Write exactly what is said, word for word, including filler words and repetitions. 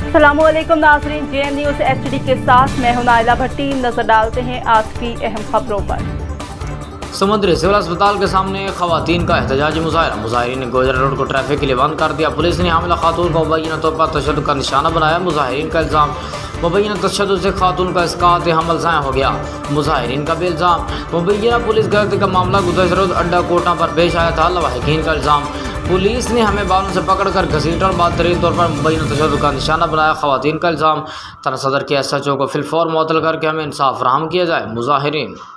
अस्सलामुअलैकुम नाज़रीन, J M news H D के साथ मैं हूं नाइला भट्टी। नजर डालते हैं आज की अहम खबरों पर। समुद्री सिविल अस्पताल के सामने खवातीन का एहतजाजी मुजाहरा। मुजाहिरीन ने गोजर रोड को ट्रैफिक के लिए बंद कर दिया। पुलिस ने हामिला खातून को मुबैना तौर पर तशद्दुद का निशाना बनाया। मुजाहिरीन का इल्ज़ाम मुबैना तशद्दुद से खातून का इसकात हमल ज़ाया हो गया। मुजाहिरीन का भी इल्ज़ाम मुबैना पुलिस गर्द का मामला गुज़श्ता रोज़ अड्डा कोटा पर पेश आया था। लवाहिकीन का इल्ज़ाम पुलिस ने हमें बालों से पकड़कर घसीटा और बदतरीन तौर पर मुबैना तशद्दुद का निशाना बनाया। खवातीन का इल्ज़ाम थाना सदर के एस एच ओ को फिलफौर मुअत्तल करके हमें इंसाफ फराहम किया जाए। मुजाहिरीन